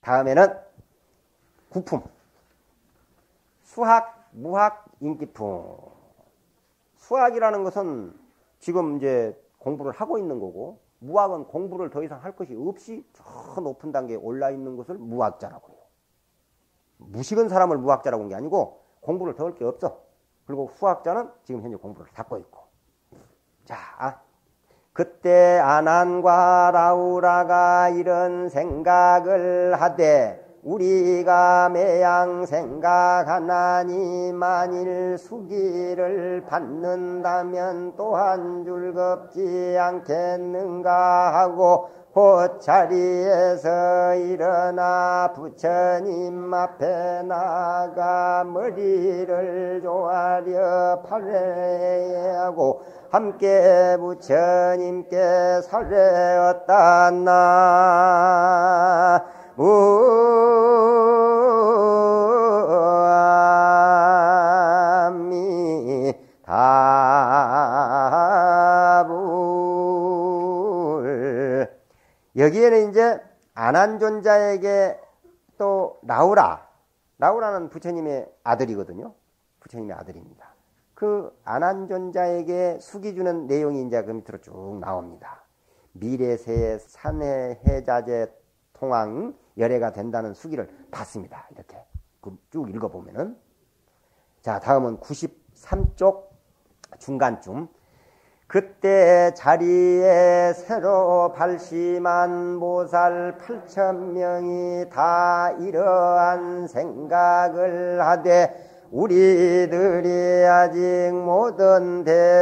다음에는 구품. 수학, 무학, 인기품. 수학이라는 것은 지금 이제 공부를 하고 있는 거고, 무학은 공부를 더 이상 할 것이 없이 저 높은 단계에 올라 있는 것을 무학자라고 해요. 무식은 사람을 무학자라고 한 게 아니고 공부를 더 할 게 없어. 그리고 수학자는 지금 현재 공부를 닫고 있고. 자, 그때 아난과 라우라가 이런 생각을 하되 우리가 매양 생각하나니 만일 수기를 받는다면 또한 즐겁지 않겠는가 하고 그 자리에서 일어나 부처님 앞에 나가 머리를 조아려 팔례하고 함께 부처님께 설례었다나 아미타불. 여기에는 이제 아난존자에게 또 라우라는 부처님의 아들이거든요. 부처님의 아들입니다. 그 아난존자에게 수기 주는 내용이 이제 그 밑으로 쭉 나옵니다. 미래세의 산해해자제 통황 열애가 된다는 수기를 받습니다. 이렇게 쭉 읽어보면은. 자, 다음은 93쪽 중간쯤. 그때 자리에 새로 발심한 보살 8,000명이 다 이러한 생각을 하되 우리들이 아직 모든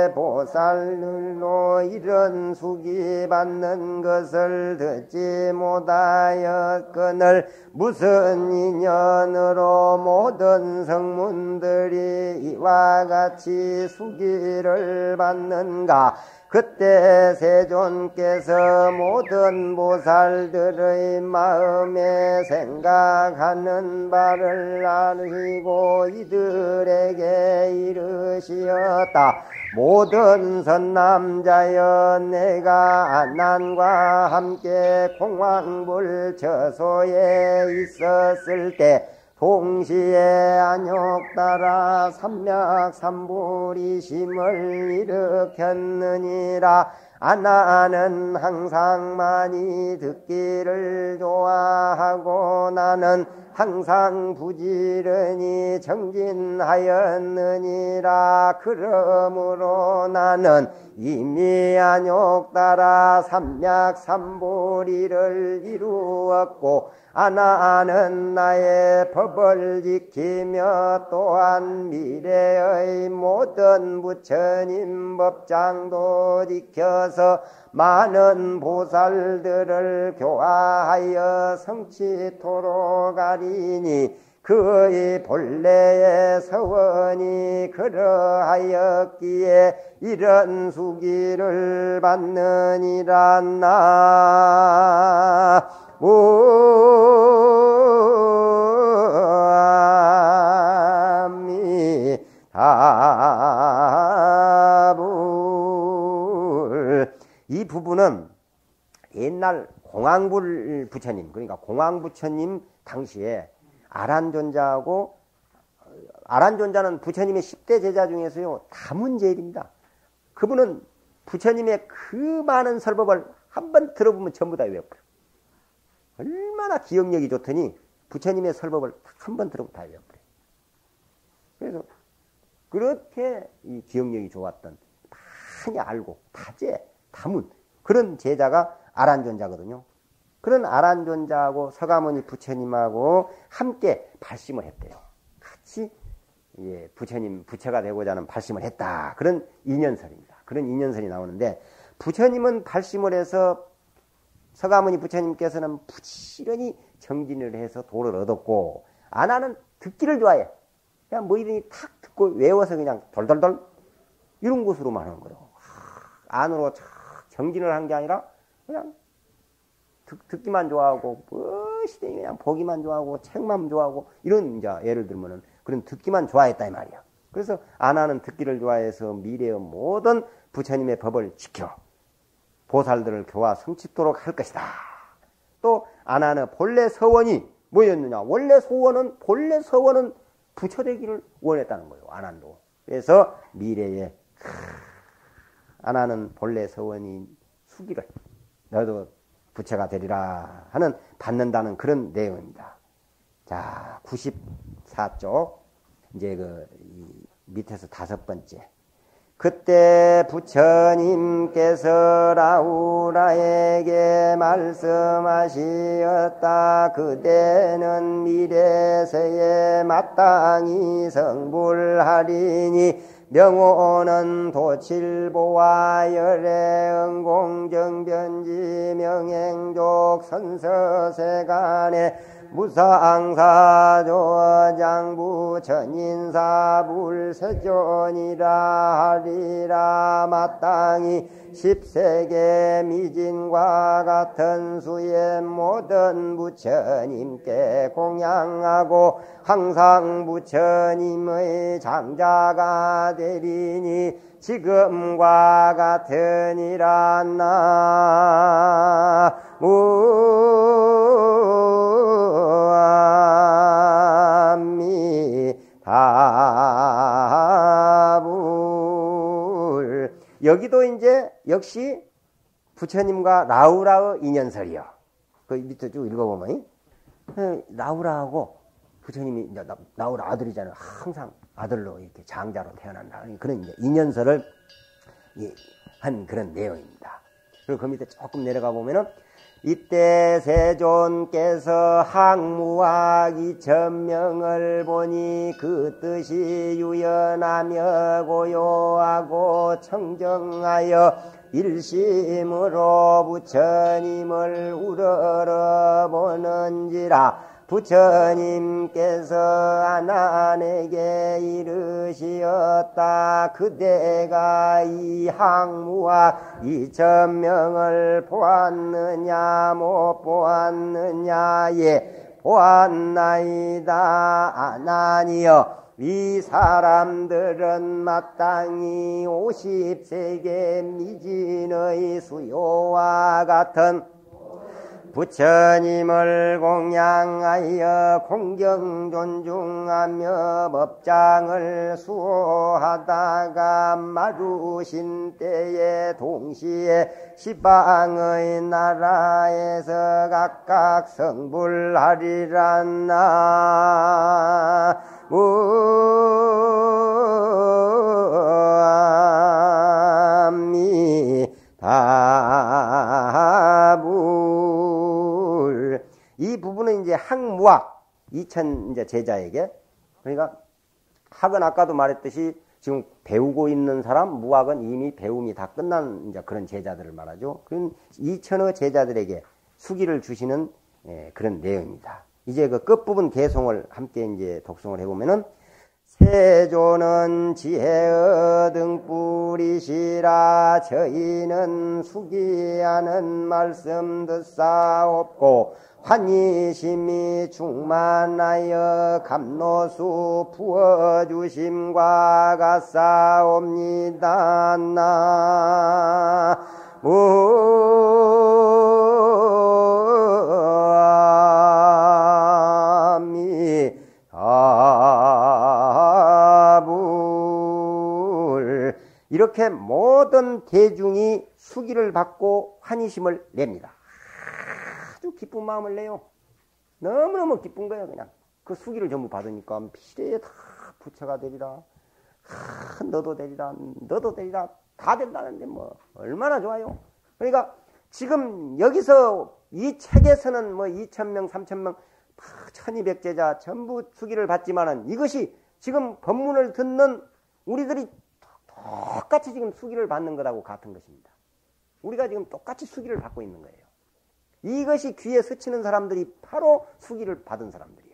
대보살들로 이런 수기 받는 것을 듣지 못하였거늘 무슨 인연으로 모든 성문들이 이와 같이 수기를 받는가. 그때 세존께서 모든 보살들의 마음에 생각하는 바를 알고 이들에게 이르시었다. 모든 선남자여, 내가 아난과 함께 공황불 처소에 있었을 때 동시에 안욕따라 삼맥삼불이심을 일으켰느니라. 아나는 항상 많이 듣기를 좋아하고 나는 항상 부지런히 정진하였느니라. 그러므로 나는 이미 안욕따라 삼맥삼불이를 이루었고 아나는 나의 법을 지키며 또한 미래의 모든 부처님 법장도 지켜서 많은 보살들을 교화하여 성취토록 하리니 그의 본래의 서원이 그러하였기에 이런 수기를 받느니라. 나 아미타불. 이 부분은 옛날 공황불 부처님, 그러니까 공황부처님 당시에 아란존자는 부처님의 10대 제자 중에서요 다문제일입니다. 그분은 부처님의 그 많은 설법을 한번 들어보면 전부 다 외워버려요. 얼마나 기억력이 좋더니 부처님의 설법을 한번 들어보면 다 외워버려요. 그래서 그렇게 이 기억력이 좋았던, 많이 알고 다재 다문 그런 제자가 아란존자거든요. 그런 아란존자하고 서가모니 부처님하고 함께 발심을 했대요. 같이 부처가 되고자 하는 발심을 했다. 그런 인연설입니다. 그런 인연설이 나오는데, 부처님은 발심을 해서 서가모니 부처님께서는 부지런히 정진을 해서 도를 얻었고, 아나는 듣기를 좋아해. 그냥 뭐이든지 탁 듣고 외워서 그냥 돌돌돌 이런 것으로만 하는 거예요. 안으로 정진을 한 게 아니라 그냥 듣기만 좋아하고 무엇이든 그냥 보기만 좋아하고 책만 좋아하고 이런, 이제 예를 들면은 그런 듣기만 좋아했다 이 말이야. 그래서 아나는 듣기를 좋아해서 미래의 모든 부처님의 법을 지켜 보살들을 교화 성취토록 할 것이다. 또 안 하는 본래 서원이 뭐였느냐? 본래 서원은 부처 되기를 원했다는 거예요. 안한도. 그래서 미래에 안 하는 본래 서원이 수기를 너도 부처가 되리라 하는 받는다는 그런 내용입니다. 자, 94쪽 이제 밑에서 5번째. 그때 부처님께서 라우라에게 말씀하시었다. 그대는 미래세에 마땅히 성불하리니 명호는 도칠보와 열애응공정변지 명행족 선서세간에 무상사조장부 천인사불세존이라 하리라. 마땅히 10세계 미진과 같은 수의 모든 부처님께 공양하고 항상 부처님의 장자가 되리니 지금과 같으니라. 나무아미타불. 여기도 이제 역시 부처님과 라우라의 인연설이요. 그 밑에 쭉 읽어보면 라우라하고 부처님이 라우라 아들이잖아요. 항상 아들로 이렇게 장자로 태어난다. 그런 이제 인연설을 한 그런 내용입니다. 그리고 그 밑에 조금 내려가 보면은 이때 세존께서 항무학 2000명을 보니 그 뜻이 유연하며 고요하고 청정하여 일심으로 부처님을 우러러보는지라. 부처님께서 아난에게 이르시었다. 그대가 이 항무학 2000명을 보았느냐 못 보았느냐. 예, 보았나이다. 아난이여, 이 사람들은 마땅히 50세계 미진의 수요와 같은 부처님을 공양하여 공경 존중하며 법장을 수호하다가 마루신 때에 동시에 시방의 나라에서 각각 성불하리라. 이 부분은 이제 학무학 2000 이제 제자에게, 그러니까 학은 아까도 말했듯이 지금 배우고 있는 사람, 무학은 이미 배움이 다 끝난 이제 그런 제자들을 말하죠. 그런 2000의 제자들에게 수기를 주시는 그런 내용입니다. 이제 그 끝부분 개송을 함께 이제 독송을 해보면은, 세존은 지혜의 등불이시라. 저희는 수기하는 말씀 듣사옵고 환희심이 충만하여 감노수 부어주심과 같사옵니다. 이렇게 모든 대중이 수기를 받고 환희심을 냅니다. 아주 기쁜 마음을 내요. 너무너무 기쁜 거예요. 그냥 그 수기를 전부 받으니까 미래에 다 부처가 되리라. 너도 되리라. 너도 되리라. 다 된다는데 뭐 얼마나 좋아요. 그러니까 지금 여기서 이 책에서는 뭐 2000명, 3000명, 1200제자 전부 수기를 받지만은 이것이 지금 법문을 듣는 우리들이 똑같이 지금 수기를 받는 것하고 같은 것입니다. 우리가 지금 똑같이 수기를 받고 있는 거예요. 이것이 귀에 스치는 사람들이 바로 수기를 받은 사람들이요.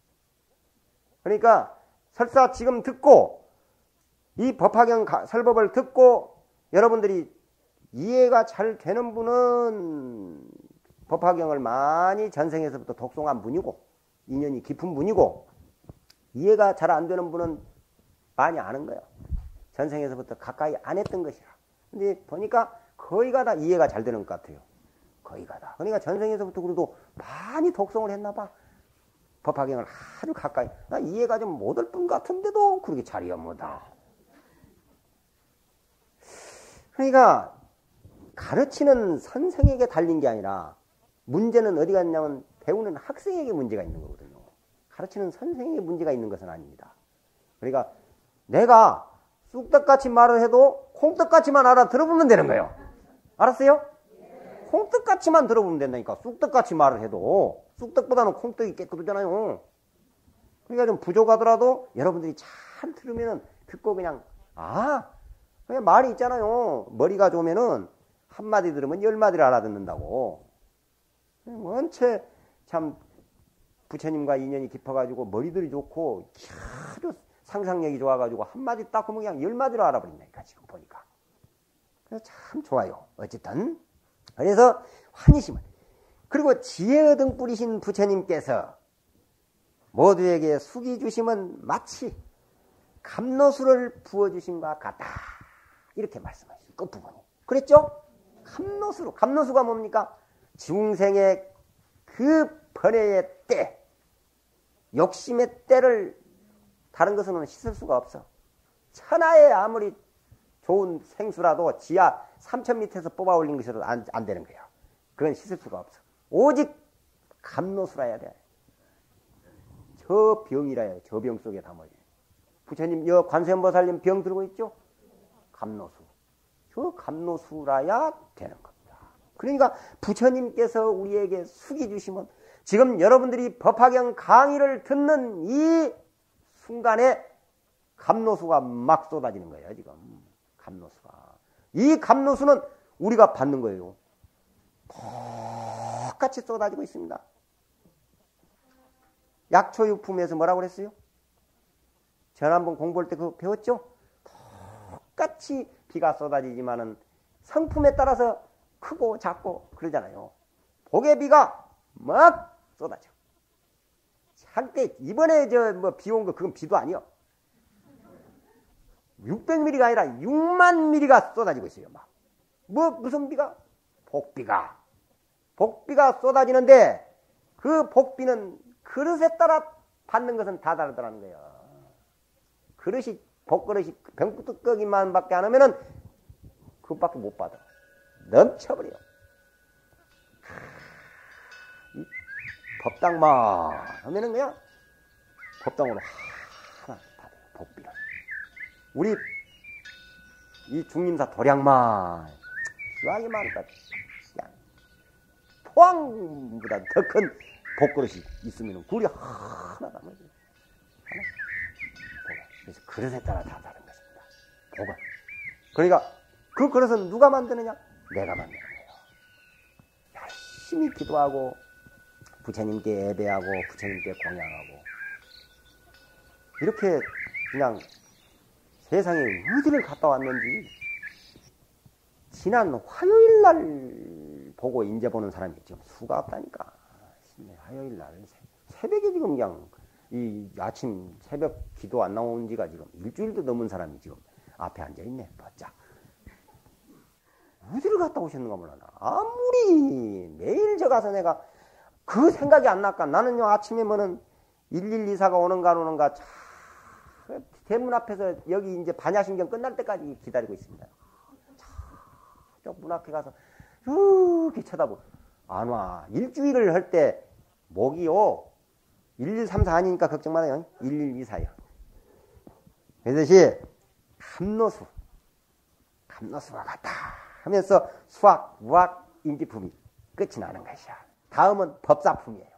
그러니까 설사 지금 듣고 이 법화경 설법을 듣고 여러분들이 이해가 잘 되는 분은 법화경을 많이 전생에서부터 독송한 분이고 인연이 깊은 분이고, 이해가 잘 안 되는 분은 많이 아는 거예요. 전생에서부터 가까이 안 했던 것이라. 근데 보니까 거의가 다 이해가 잘 되는 것 같아요. 허위가다. 그러니까 전생에서부터 그래도 많이 독성을 했나 봐. 법화경을 아주 가까이. 나 이해가 좀 못할 뿐 같은데도 그렇게 잘 이해합니다. 그러니까 가르치는 선생에게 달린 게 아니라 문제는 어디 갔냐면 배우는 학생에게 문제가 있는 거거든요. 가르치는 선생에게 문제가 있는 것은 아닙니다. 그러니까 내가 쑥떡같이 말을 해도 콩떡같이만 알아 들어보면 되는 거예요. 알았어요? 콩떡같이만 들어보면 된다니까. 쑥떡같이 말을 해도 쑥떡보다는 콩떡이 깨끗하잖아요. 그러니까 좀 부족하더라도 여러분들이 잘 들으면 듣고 그냥 그냥 말이 있잖아요. 머리가 좋으면은 한마디 들으면 10마디를 알아듣는다고. 원체 참 부처님과 인연이 깊어가지고 머리들이 좋고 아주 상상력이 좋아가지고 한마디 딱 하면 그냥 10마디를 알아버린다니까 지금 보니까. 그래서 참 좋아요. 어쨌든 그래서 환희심을 그리고 지혜 등 뿌리신 부처님께서 모두에게 숙이 주심은 마치 감로수를 부어주심과 같다. 이렇게 말씀하셨어요. 끝부분이. 그랬죠? 감로수가 뭡니까? 중생의 그 번뇌의 때, 욕심의 때를 다른 것으로는 씻을 수가 없어. 천하에 아무리 좋은 생수라도 지하 3,000m에서 뽑아 올린 것이라도 안 되는 거야. 그건 씻을 수가 없어. 오직 감로수라 해야 돼. 저 병이라 해요. 저 병 속에 담아야 돼. 부처님, 관세음보살님 병 들고 있죠? 감로수. 저 감로수라야 되는 겁니다. 그러니까 부처님께서 우리에게 숙이 주시면 지금 여러분들이 법화경 강의를 듣는 이 순간에 감로수가 막 쏟아지는 거예요. 지금 감로수가. 이 감로수는 우리가 받는 거예요. 똑같이 쏟아지고 있습니다. 약초유품에서 뭐라고 그랬어요? 지난번 공부할 때 그거 배웠죠? 똑같이 비가 쏟아지지만은 성품에 따라서 크고 작고 그러잖아요. 복의 비가 막 쏟아져. 한때 이번에 비 온 거 그건 비도 아니요. 600mm가 아니라 6만 mm가 쏟아지고 있어요. 막. 무슨 비가? 복비가. 복비가 쏟아지는데 그 복비는 그릇에 따라 받는 것은 다 다르더라는 거예요. 복그릇이 병뚜껑이만 밖에 안 하면은 그것밖에 못 받아. 넘쳐버려. 이 법당만 하면은 그냥 법당으로 하나 받아요. 복비를. 우리 이 중림사 도량만 기왕이 많으니까 그냥 포항보다 더 큰 복그릇이 있으면 굴이 하나 남아요. 하나. 그래서 그릇에 따라 다 다른 것입니다. 복은. 그러니까 그 그릇은 누가 만드느냐? 내가 만드는 거예요. 열심히 기도하고 부처님께 예배하고 부처님께 공양하고 이렇게 그냥 세상에 어디를 갔다 왔는지 지난 화요일 날 보고 인제 보는 사람이 지금 수가 없다니까. 화요일 날 새벽에 지금 그냥 이 아침 새벽 기도 안 나온 지가 지금 일주일도 넘은 사람이 지금 앞에 앉아있네. 바짝. 어디를 갔다 오셨는가 몰라. 아무리 매일 저 가서 내가 그 생각이 안 날까. 나는요 아침에 뭐는 1124가 오는가 안 오는가 대문 앞에서 여기 이제 반야신경 끝날 때까지 기다리고 있습니다. 저 문 앞에 가서 이렇게 쳐다보고 안 와. 일주일을 할 때 목이요 1134 아니니까 걱정 말아요. 1124요. 그것이 감로수와 같다 하면서 수학, 우학, 인지품이 끝이 나는 것이야. 다음은 법사품이에요.